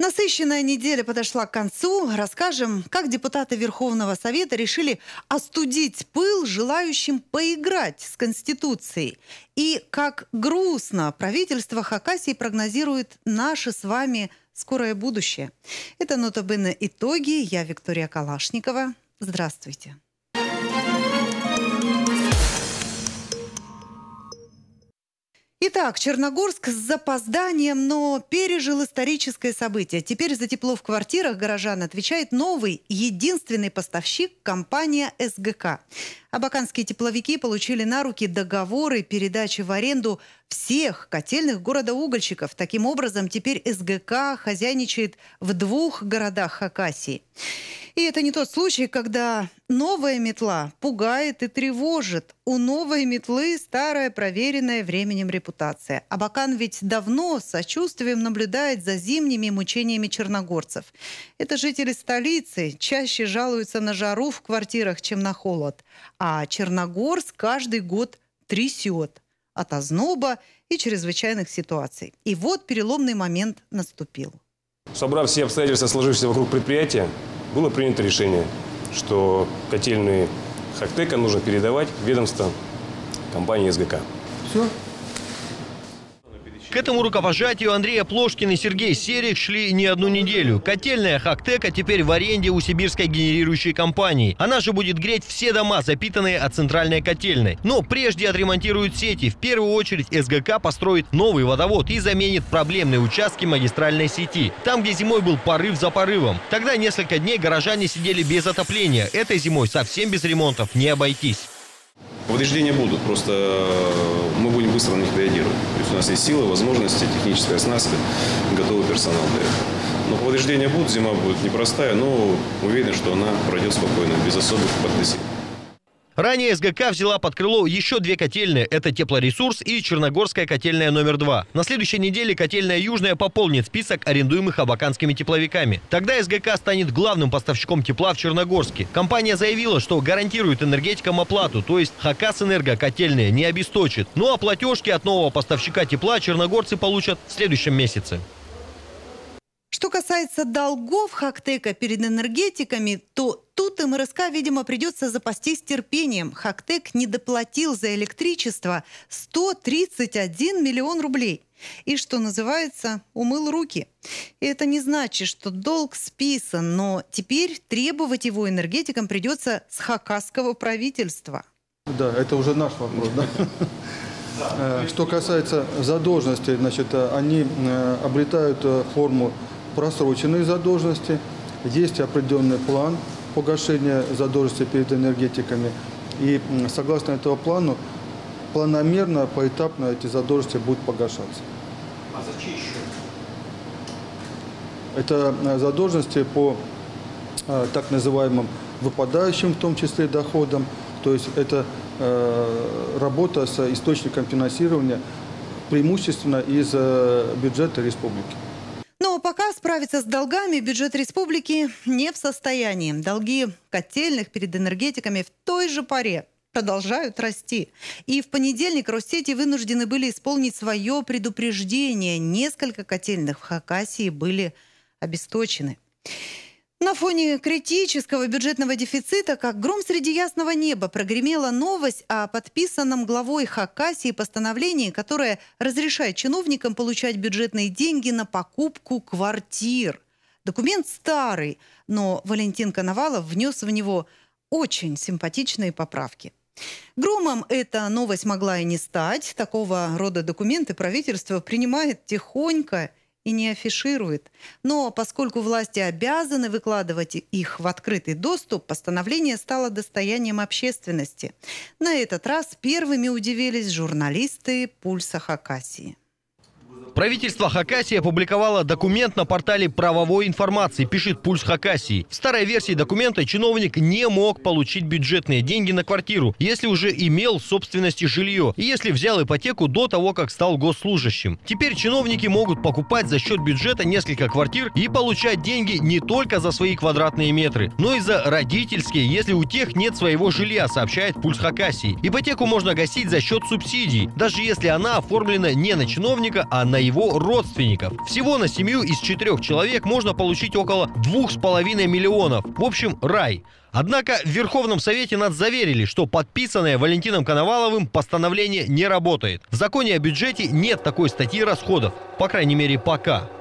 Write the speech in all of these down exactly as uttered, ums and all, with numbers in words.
Насыщенная неделя подошла к концу. Расскажем, как депутаты Верховного Совета решили остудить пыл желающим поиграть с Конституцией. И как грустно правительство Хакасии прогнозирует наше с вами скорое будущее. Это «Нота Бene итоги». Я Виктория Калашникова. Здравствуйте. Итак, Черногорск с запозданием, но пережил историческое событие. Теперь за тепло в квартирах горожан отвечает новый, единственный поставщик – компания эс гэ ка. Абаканские тепловики получили на руки договоры передачи в аренду всех котельных города-угольщиков. Таким образом, теперь эс гэ ка хозяйничает в двух городах Хакасии. И это не тот случай, когда новая метла пугает и тревожит. У новой метлы старая, проверенная временем репутация. Абакан ведь давно с сочувствием наблюдает за зимними мучениями черногорцев. Это жители столицы чаще жалуются на жару в квартирах, чем на холод. А Черногорск каждый год трясет от озноба и чрезвычайных ситуаций. И вот переломный момент наступил. Собрав все обстоятельства, сложившиеся вокруг предприятия, было принято решение, что котельные Хактека нужно передавать в ведомство компании эс гэ ка. Все. К этому рукопожатию Андрей Плошкин и Сергей Серих шли не одну неделю. Котельная Хактека теперь в аренде у сибирской генерирующей компании. Она же будет греть все дома, запитанные от центральной котельной. Но прежде отремонтируют сети. В первую очередь эс гэ ка построит новый водовод и заменит проблемные участки магистральной сети. Там, где зимой был порыв за порывом. Тогда несколько дней горожане сидели без отопления. Этой зимой совсем без ремонтов не обойтись. Повреждения будут, просто мы будем быстро на них реагировать. То есть у нас есть силы, возможности, техническая оснастка, готовый персонал для этого. Но повреждения будут, зима будет непростая, но уверен, что она пройдет спокойно, без особых потрясений. Ранее эс гэ ка взяла под крыло еще две котельные. Это Теплоресурс и Черногорская котельная номер два. На следующей неделе котельная Южная пополнит список арендуемых абаканскими тепловиками. Тогда эс гэ ка станет главным поставщиком тепла в Черногорске. Компания заявила, что гарантирует энергетикам оплату, то есть Хакасэнерго котельная не обесточит. Ну а платежки от нового поставщика тепла черногорцы получат в следующем месяце. Что касается долгов Хактека перед энергетиками, то тут эм эр эс ка, видимо, придется запастись терпением. Хактек не доплатил за электричество сто тридцать один миллион рублей. И, что называется, умыл руки. И это не значит, что долг списан, но теперь требовать его энергетикам придется с хакасского правительства. Да, это уже наш вопрос, да? Что касается задолженности, значит, они обретают форму просроченные задолженности. Есть определенный план погашения задолженности перед энергетиками. И согласно этому плану, планомерно, поэтапно эти задолженности будут погашаться. А за чей счет? Это задолженности по так называемым выпадающим, в том числе, доходам. То есть это э, работа с источником финансирования преимущественно из э, бюджета республики. Но пока справиться с долгами бюджет республики не в состоянии. Долги котельных перед энергетиками в той же паре продолжают расти. И в понедельник Россети вынуждены были исполнить свое предупреждение. Несколько котельных в Хакасии были обесточены. На фоне критического бюджетного дефицита, как гром среди ясного неба, прогремела новость о подписанном главой Хакасии постановлении, которое разрешает чиновникам получать бюджетные деньги на покупку квартир. Документ старый, но Валентин Коновалов внес в него очень симпатичные поправки. Громом эта новость могла и не стать. Такого рода документы правительство принимает тихонько и не афиширует. Но поскольку власти обязаны выкладывать их в открытый доступ, постановление стало достоянием общественности. На этот раз первыми удивились журналисты «Пульса Хакасии». Правительство Хакасии опубликовало документ на портале правовой информации, пишет «Пульс Хакасии». В старой версии документа чиновник не мог получить бюджетные деньги на квартиру, если уже имел в собственности жилье и если взял ипотеку до того, как стал госслужащим. Теперь чиновники могут покупать за счет бюджета несколько квартир и получать деньги не только за свои квадратные метры, но и за родительские, если у тех нет своего жилья, сообщает «Пульс Хакасии». Ипотеку можно гасить за счет субсидий, даже если она оформлена не на чиновника, а на его его родственников. Всего на семью из четырех человек можно получить около двух с половиной миллионов. В общем, рай. Однако в Верховном Совете нас заверили, что подписанное Валентином Коноваловым постановление не работает. В законе о бюджете нет такой статьи расходов. По крайней мере, пока.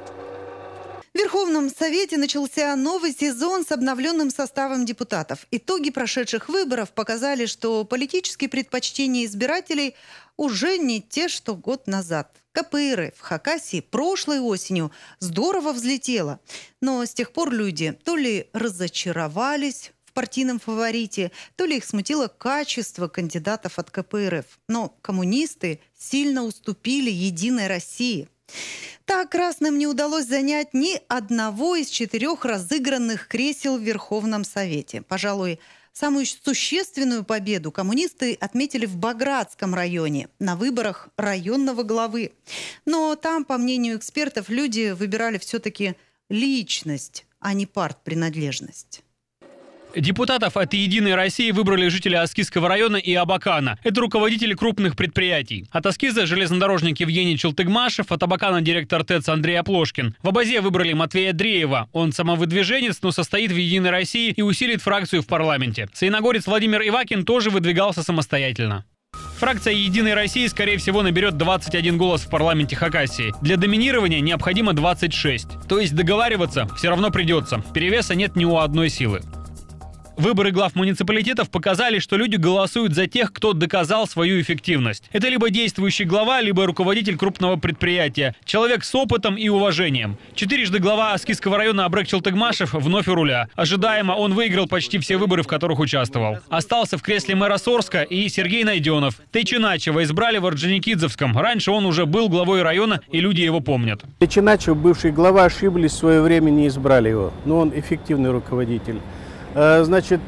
В Верховном Совете начался новый сезон с обновленным составом депутатов. Итоги прошедших выборов показали, что политические предпочтения избирателей уже не те, что год назад. ка пэ эр эф в Хакасии прошлой осенью здорово взлетело. Но с тех пор люди то ли разочаровались в партийном фаворите, то ли их смутило качество кандидатов от ка пэ эр эф. Но коммунисты сильно уступили «Единой России». Так красным не удалось занять ни одного из четырех разыгранных кресел в Верховном Совете. Пожалуй, самую существенную победу коммунисты отметили в Багратском районе на выборах районного главы. Но там, по мнению экспертов, люди выбирали все-таки личность, а не партпринадлежность. Депутатов от «Единой России» выбрали жители Аскизского района и Абакана. Это руководители крупных предприятий. От Аскиза железнодорожник Евгений Челтыгмашев, от Абакана директор ТЭЦ Андрей Аплошкин. В Абазе выбрали Матвея Дреева. Он самовыдвиженец, но состоит в «Единой России» и усилит фракцию в парламенте. Саяногорец Владимир Ивакин тоже выдвигался самостоятельно. Фракция «Единой России», скорее всего, наберет двадцать один голос в парламенте Хакасии. Для доминирования необходимо двадцать шесть. То есть договариваться все равно придется. Перевеса нет ни у одной силы. Выборы глав муниципалитетов показали, что люди голосуют за тех, кто доказал свою эффективность. Это либо действующий глава, либо руководитель крупного предприятия. Человек с опытом и уважением. Четырежды глава Аскизского района Абрек Челтыгмашев вновь у руля. Ожидаемо, он выиграл почти все выборы, в которых участвовал. Остался в кресле мэра Сорска и Сергей Найденов. Тайчиначева избрали в Орджоникидзевском. Раньше он уже был главой района, и люди его помнят. Тайчиначев, бывший глава, ошиблись, в свое время не избрали его. Но он эффективный руководитель. Значит,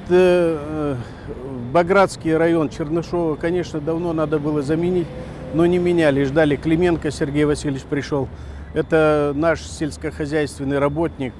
Багратский район Чернышова, конечно, давно надо было заменить, но не меняли. Ждали Клименко, Сергей Васильевич пришел. Это наш сельскохозяйственный работник.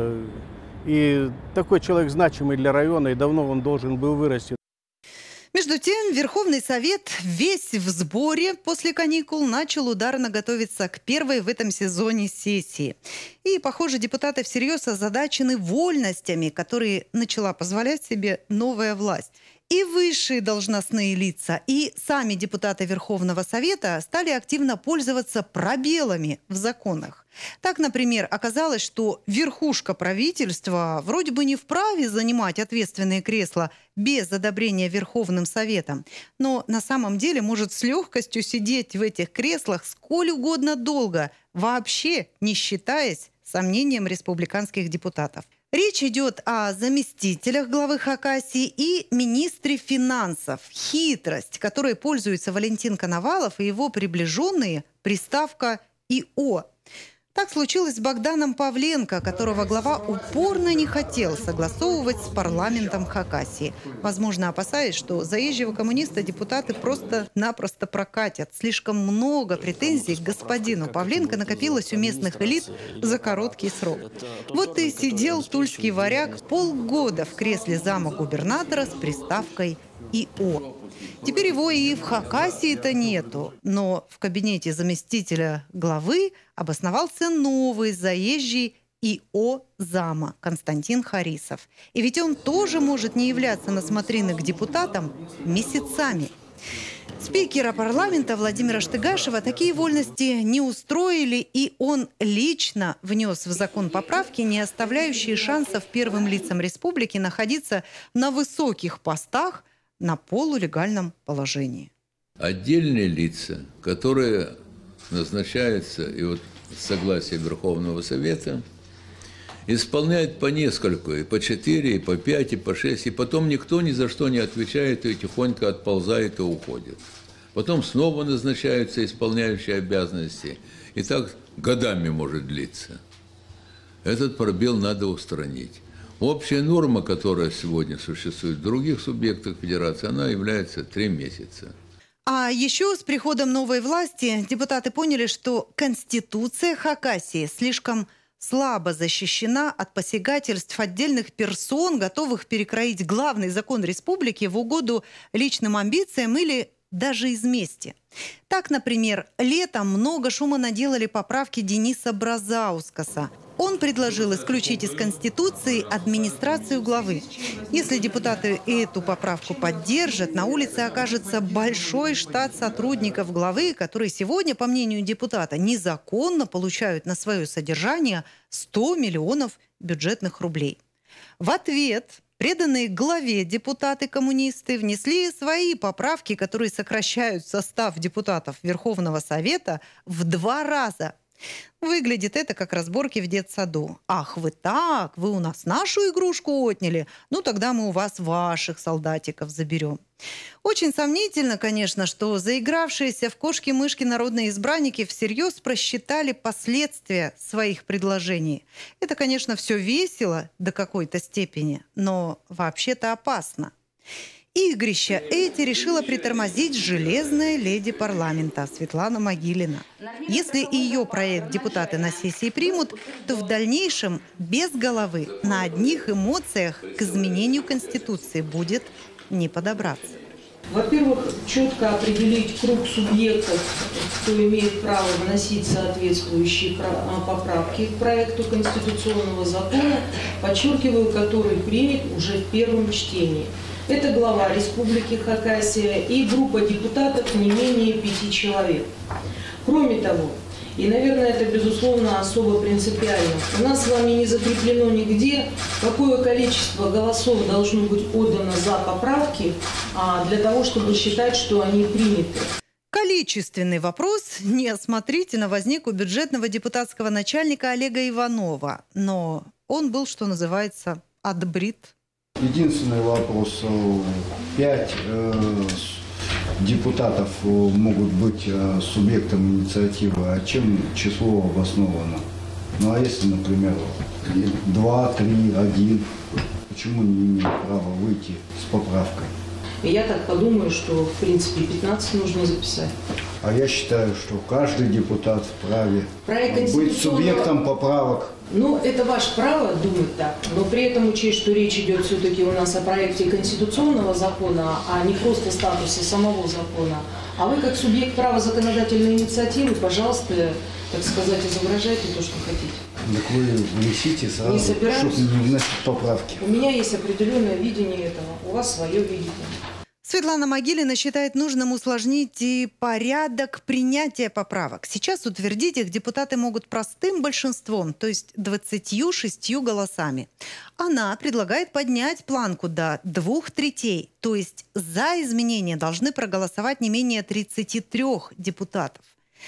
И такой человек значимый для района, и давно он должен был вырасти. Между тем, Верховный Совет весь в сборе после каникул начал ударно готовиться к первой в этом сезоне сессии. И, похоже, депутаты всерьез озадачены вольностями, которые начала позволять себе новая власть. И высшие должностные лица, и сами депутаты Верховного Совета стали активно пользоваться пробелами в законах. Так, например, оказалось, что верхушка правительства вроде бы не вправе занимать ответственные кресла без одобрения Верховным Советом, но на самом деле может с легкостью сидеть в этих креслах сколь угодно долго, вообще не считаясь сомнением республиканских депутатов. Речь идет о заместителях главы Хакасии и министре финансов. Хитрость, которой пользуется Валентин Коновалов и его приближенные, приставка «ИО». Так случилось с Богданом Павленко, которого глава упорно не хотел согласовывать с парламентом Хакасии. Возможно, опасаясь, что заезжего коммуниста депутаты просто-напросто прокатят. Слишком много претензий к господину Павленко накопилось у местных элит за короткий срок. Вот и сидел тульский варяг полгода в кресле зама губернатора с приставкой «ИО». Теперь его и в Хакасии-то нету, но в кабинете заместителя главы обосновался новый заезжий ИО зама Константин Харисов. И ведь он тоже может не являться на смотрины к депутатам месяцами. Спикера парламента Владимира Штыгашева такие вольности не устроили, и он лично внес в закон поправки, не оставляющие шансов первым лицам республики находиться на высоких постах на полулегальном положении. Отдельные лица, которые назначаются и вот с согласия Верховного Совета, исполняют по нескольку, и по четыре, и по пять, и по шесть, и потом никто ни за что не отвечает, и тихонько отползает и уходит. Потом снова назначаются исполняющие обязанности, и так годами может длиться. Этот пробел надо устранить. Общая норма, которая сегодня существует в других субъектах федерации, она является три месяца. А еще с приходом новой власти депутаты поняли, что Конституция Хакасии слишком слабо защищена от посягательств отдельных персон, готовых перекроить главный закон республики в угоду личным амбициям или даже из мести. Так, например, летом много шума наделали поправки Дениса Бразаускаса. Он предложил исключить из Конституции администрацию главы. Если депутаты эту поправку поддержат, на улице окажется большой штат сотрудников главы, которые сегодня, по мнению депутата, незаконно получают на свое содержание сто миллионов бюджетных рублей. В ответ преданные главе депутаты-коммунисты внесли свои поправки, которые сокращают состав депутатов Верховного Совета в два раза. Выглядит это как разборки в детсаду. Ах, вы так, вы у нас нашу игрушку отняли, ну тогда мы у вас ваших солдатиков заберем. Очень сомнительно, конечно, что заигравшиеся в кошки-мышки народные избранники всерьез просчитали последствия своих предложений. Это, конечно, все весело до какой-то степени, но вообще-то опасно. Игрища эти решила притормозить железная леди парламента Светлана Могилина. Если ее проект депутаты на сессии примут, то в дальнейшем без головы на одних эмоциях к изменению Конституции будет не подобраться. Во-первых, четко определить круг субъектов, кто имеет право вносить соответствующие поправки к проекту конституционного закона, подчеркиваю, который принят уже в первом чтении. Это глава Республики Хакасия и группа депутатов не менее пяти человек. Кроме того, и, наверное, это, безусловно, особо принципиально, у нас с вами не закреплено нигде, какое количество голосов должно быть отдано за поправки для того, чтобы считать, что они приняты. Количественный вопрос неосмотрительно возник у бюджетного депутатского начальника Олега Иванова. Но он был, что называется, отбрит. Единственный вопрос. Пять э, депутатов могут быть э, субъектом инициативы. А чем число обосновано? Ну а если, например, два, три, один, почему не имеют права выйти с поправкой? Я так подумаю, что, в принципе, пятнадцать нужно записать. А я считаю, что каждый депутат вправе быть субъектом поправок. Ну, это ваше право думать так, но при этом учесть, что речь идет все-таки у нас о проекте конституционного закона, а не просто статусе самого закона. А вы, как субъект права законодательной инициативы, пожалуйста, так сказать, изображайте то, что хотите. Так вы внесите сразу, чтобы не вносить поправки. У меня есть определенное видение этого, у вас свое видение. Светлана Могилина считает нужным усложнить и порядок принятия поправок. Сейчас утвердить их депутаты могут простым большинством, то есть двадцатью шестью голосами. Она предлагает поднять планку до двух третей, то есть за изменения должны проголосовать не менее тридцати трёх депутатов.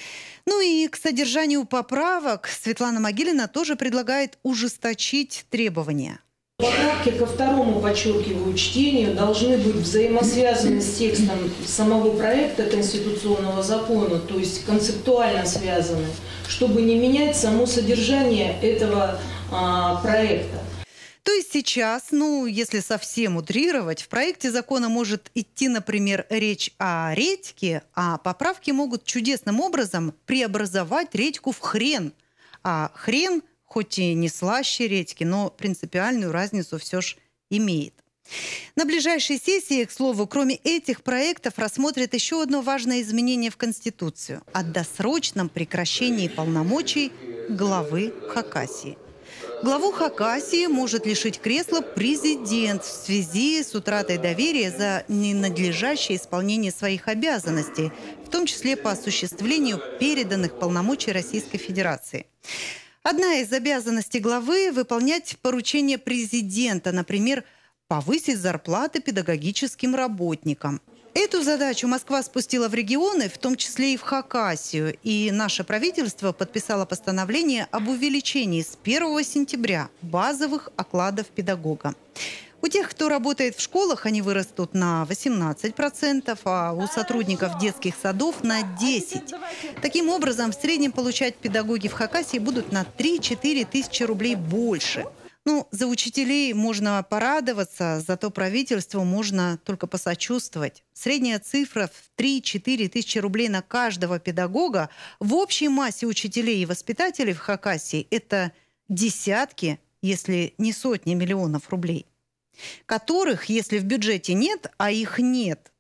Ну и к содержанию поправок Светлана Могилина тоже предлагает ужесточить требования. Поправки ко второму, подчеркиваю, чтению должны быть взаимосвязаны с текстом самого проекта конституционного закона, то есть концептуально связаны, чтобы не менять само содержание этого а, проекта. То есть сейчас, ну, если совсем утрировать, в проекте закона может идти, например, речь о редьке, а поправки могут чудесным образом преобразовать редьку в хрен. А хрен, хоть и не слаще редьки, но принципиальную разницу все же имеет. На ближайшей сессии, к слову, кроме этих проектов, рассмотрят еще одно важное изменение в Конституцию – о досрочном прекращении полномочий главы Хакасии. Главу Хакасии может лишить кресла президент в связи с утратой доверия за ненадлежащее исполнение своих обязанностей, в том числе по осуществлению переданных полномочий Российской Федерации. Одна из обязанностей главы – выполнять поручения президента, например, повысить зарплаты педагогическим работникам. Эту задачу Москва спустила в регионы, в том числе и в Хакасию. И наше правительство подписало постановление об увеличении с первого сентября базовых окладов педагога. У тех, кто работает в школах, они вырастут на восемнадцать процентов, а у сотрудников детских садов на десять процентов. Таким образом, в среднем получать педагоги в Хакасии будут на три-четыре тысячи рублей больше. Ну, за учителей можно порадоваться, зато правительству можно только посочувствовать. Средняя цифра в три-четыре тысячи рублей на каждого педагога в общей массе учителей и воспитателей в Хакасии – это десятки, если не сотни миллионов рублей, которых, если в бюджете нет, а их нет,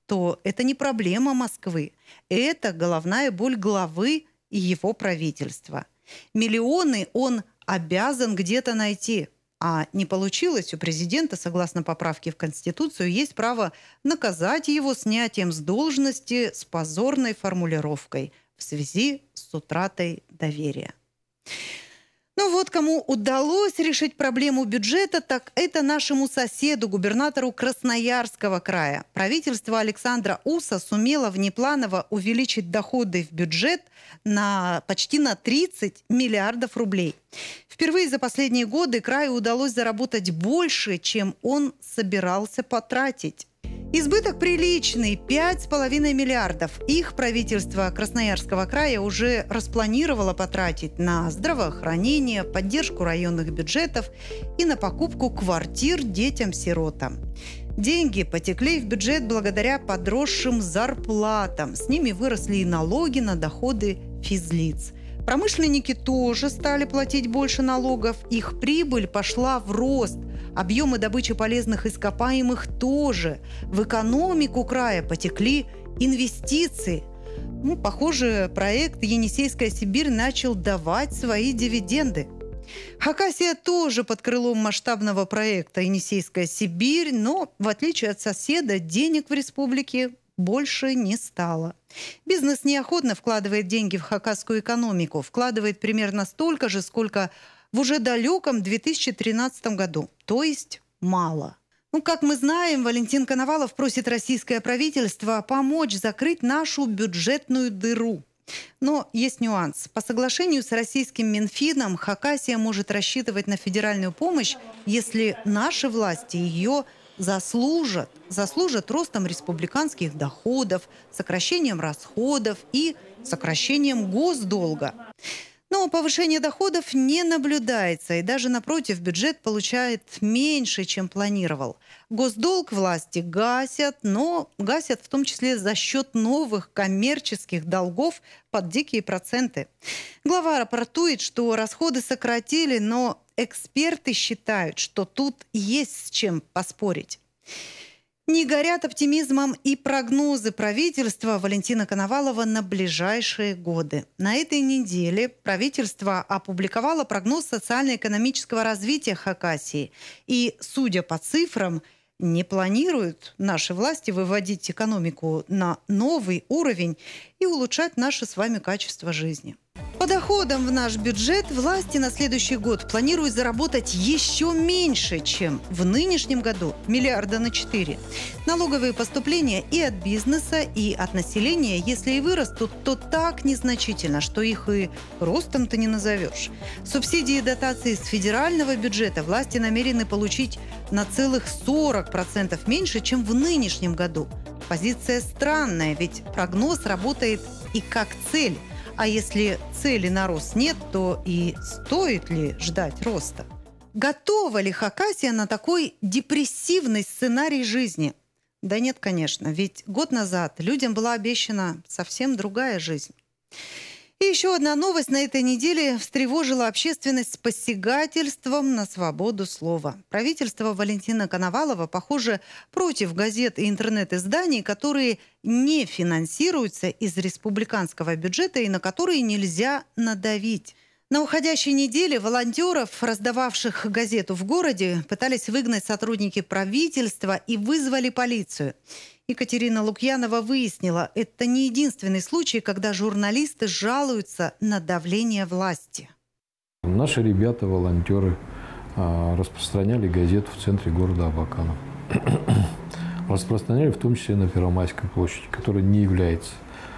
то это не проблема Москвы. Это головная боль главы и его правительства. Миллионы он обязан где-то найти. А не получилось, у президента, согласно поправке в Конституцию, есть право наказать его снятием с должности с позорной формулировкой в связи с утратой доверия. Ну вот, кому удалось решить проблему бюджета, так это нашему соседу, губернатору Красноярского края. Правительство Александра Уса сумело внепланово увеличить доходы в бюджет на почти на тридцать миллиардов рублей. Впервые за последние годы краю удалось заработать больше, чем он собирался потратить. Избыток приличный – пять с половиной миллиардов. Их правительство Красноярского края уже распланировало потратить на здравоохранение, поддержку районных бюджетов и на покупку квартир детям-сиротам. Деньги потекли в бюджет благодаря подросшим зарплатам. С ними выросли и налоги на доходы физлиц. Промышленники тоже стали платить больше налогов. Их прибыль пошла в рост. Объемы добычи полезных ископаемых тоже. В экономику края потекли инвестиции. Ну, похоже, проект «Енисейская Сибирь» начал давать свои дивиденды. Хакасия тоже под крылом масштабного проекта «Енисейская Сибирь», но, в отличие от соседа, денег в республике больше не стало. Бизнес неохотно вкладывает деньги в хакасскую экономику. Вкладывает примерно столько же, сколько в уже далеком две тысячи тринадцатом году. То есть мало. Ну, как мы знаем, Валентин Коновалов просит российское правительство помочь закрыть нашу бюджетную дыру. Но есть нюанс. По соглашению с российским Минфином Хакасия может рассчитывать на федеральную помощь, если наши власти ее заслужат. Заслужат ростом республиканских доходов, сокращением расходов и сокращением госдолга. Но повышение доходов не наблюдается, и даже напротив, бюджет получает меньше, чем планировал. Госдолг власти гасят, но гасят в том числе за счет новых коммерческих долгов под дикие проценты. Глава рапортует, что расходы сократили, но эксперты считают, что тут есть с чем поспорить. Не горят оптимизмом и прогнозы правительства Валентина Коновалова на ближайшие годы. На этой неделе правительство опубликовало прогноз социально-экономического развития Хакасии. И, судя по цифрам, не планируют наши власти выводить экономику на новый уровень и улучшать наше с вами качество жизни. По доходам в наш бюджет власти на следующий год планируют заработать еще меньше, чем в нынешнем году – миллиарда на четыре. Налоговые поступления и от бизнеса, и от населения, если и вырастут, то так незначительно, что их и ростом-то не назовешь. Субсидии и дотации из федерального бюджета власти намерены получить на целых сорок процентов меньше, чем в нынешнем году. Позиция странная, ведь прогноз работает и как цель. А если цели на рост нет, то и стоит ли ждать роста? Готова ли Хакасия на такой депрессивный сценарий жизни? Да нет, конечно, ведь год назад людям была обещана совсем другая жизнь. И еще одна новость на этой неделе встревожила общественность с посягательством на свободу слова. Правительство Валентина Коновалова, похоже, против газет и интернет-изданий, которые не финансируются из республиканского бюджета и на которые нельзя надавить. На уходящей неделе волонтеров, раздававших газету в городе, пытались выгнать сотрудники правительства и вызвали полицию. Екатерина Лукьянова выяснила, это не единственный случай, когда журналисты жалуются на давление власти. Наши ребята, волонтеры, распространяли газету в центре города Абакана. Распространяли в том числе на Первомайской площади, которая не является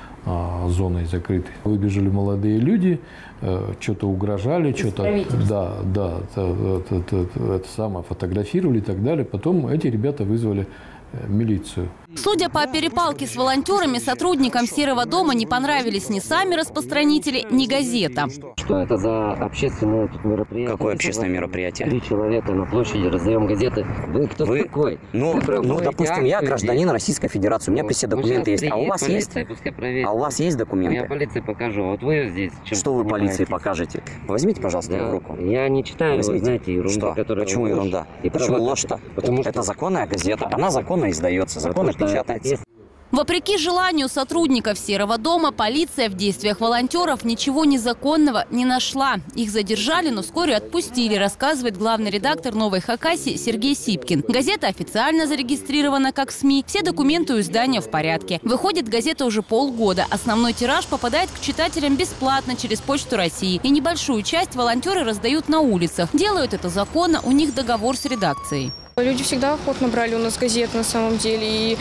зоной закрытой. Выбежали молодые люди, что-то угрожали, что-то да, да, это, это, это, это самое фотографировали и так далее. Потом эти ребята вызвали милицию. Судя по перепалке с волонтерами, сотрудникам Серого дома не понравились ни сами распространители, ни газета. Что это за общественное тут мероприятие? Какое общественное мероприятие? Три человека на площади, раздаем газеты. Вы кто Вы... такой? Ну, ну допустим, я гражданин Российской Федерации, у меня все документы есть. А у вас есть? А у вас есть документы? Я полиции покажу. Вот вы здесь... Что вы полиции покажете? Возьмите, пожалуйста, ее в руку. Я не читаю, вы знаете, ерунду, что? Которая... Почему ерунда? И почему ложь-то? Это законная газета, она законно издается, законно печатается. Вопреки желанию сотрудников Серого дома, полиция в действиях волонтеров ничего незаконного не нашла. Их задержали, но вскоре отпустили, рассказывает главный редактор «Новой Хакасии» Сергей Сипкин. Газета официально зарегистрирована как СМИ. Все документы у издания в порядке. Выходит газета уже полгода. Основной тираж попадает к читателям бесплатно через Почту России. И небольшую часть волонтеры раздают на улицах. Делают это законно, у них договор с редакцией. Люди всегда охотно брали у нас газет на самом деле. И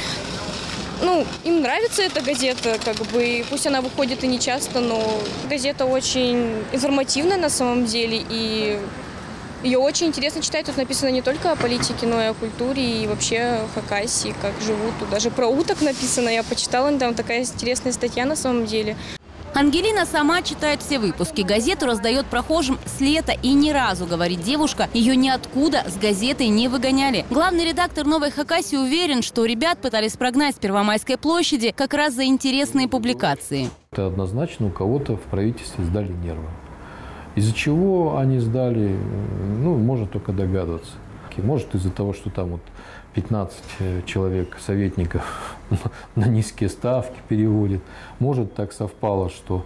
Ну, им нравится эта газета, как бы, пусть она выходит и не часто, но газета очень информативная на самом деле, и ее очень интересно читать. Тут написано не только о политике, но и о культуре, и вообще о Хакасии, как живут. Тут даже про уток написано, я почитала, там такая интересная статья на самом деле. Ангелина сама читает все выпуски. Газету раздает прохожим с лета. И ни разу, говорит девушка, ее ниоткуда с газетой не выгоняли. Главный редактор «Новой Хакасии» уверен, что ребят пытались прогнать с Первомайской площади как раз за интересные публикации. Это однозначно у кого-то в правительстве сдали нервы. Из-за чего они сдали, ну, можно только догадываться. Может, из-за того, что там вот пятнадцать человек, советников, на низкие ставки переводят. Может, так совпало, что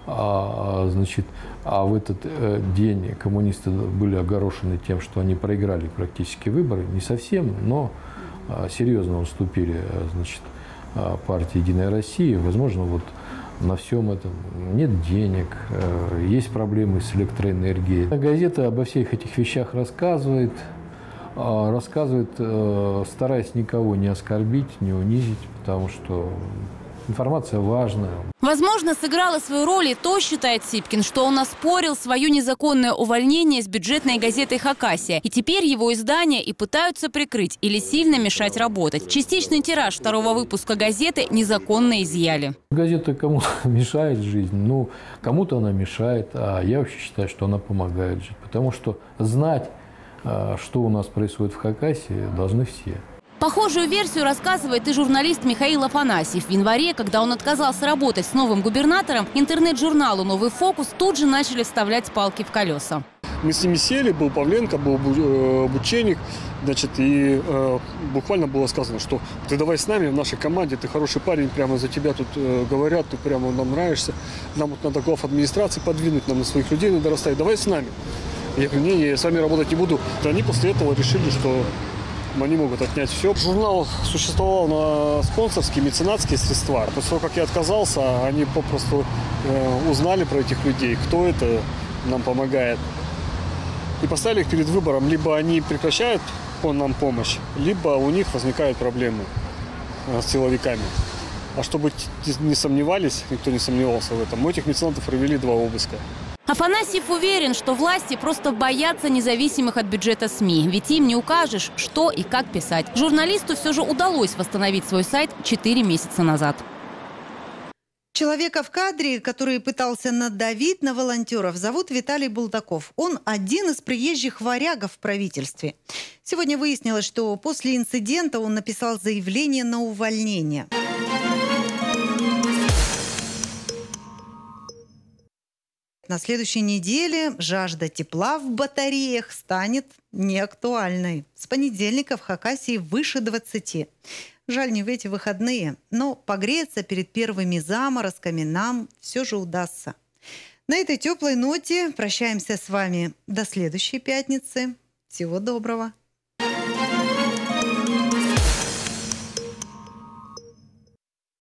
а, значит, а в этот э, день коммунисты были огорошены тем, что они проиграли практически выборы. Не совсем, но а, серьезно уступили, значит, партии «Единая Россия». Возможно, вот на всем этом нет денег, э, есть проблемы с электроэнергией. Газета обо всех этих вещах рассказывает. Рассказывает, стараясь никого не оскорбить, не унизить, потому что информация важная. Возможно, сыграло свою роль и то, считает Сипкин, что он оспорил свое незаконное увольнение с бюджетной газетой «Хакасия». И теперь его издания и пытаются прикрыть или сильно мешать работать. Частичный тираж второго выпуска газеты незаконно изъяли. Газета кому-то мешает жизнь, ну, кому-то она мешает, а я вообще считаю, что она помогает жить. Потому что знать, что у нас происходит в Хакасии, должны все. Похожую версию рассказывает и журналист Михаил Афанасьев. В январе, когда он отказался работать с новым губернатором, интернет-журналу «Новый фокус» тут же начали вставлять палки в колеса. Мы с ними сели, был Павленко, был Бученик, значит, и э, буквально было сказано, что ты давай с нами в нашей команде, ты хороший парень, прямо за тебя тут э, говорят, ты прямо нам нравишься, нам вот надо глав администрации подвинуть, нам на своих людей надо расставить, давай с нами. Я говорю, не, я с вами работать не буду. И они после этого решили, что они могут отнять все. Журнал существовал на спонсорские, меценатские средства. После того, как я отказался, они попросту э, узнали про этих людей, кто это нам помогает. И поставили их перед выбором. Либо они прекращают нам помощь, либо у них возникают проблемы э, с силовиками. А чтобы не сомневались, никто не сомневался в этом, мы этих меценатов провели два обыска. Афанасьев уверен, что власти просто боятся независимых от бюджета СМИ. Ведь им не укажешь, что и как писать. Журналисту все же удалось восстановить свой сайт четыре месяца назад. Человека в кадре, который пытался надавить на волонтеров, зовут Виталий Булдаков. Он один из приезжих варягов в правительстве. Сегодня выяснилось, что после инцидента он написал заявление на увольнение. На следующей неделе жажда тепла в батареях станет неактуальной. С понедельника в Хакасии выше двадцати. Жаль, не в эти выходные, но погреться перед первыми заморозками нам все же удастся. На этой теплой ноте прощаемся с вами до следующей пятницы. Всего доброго!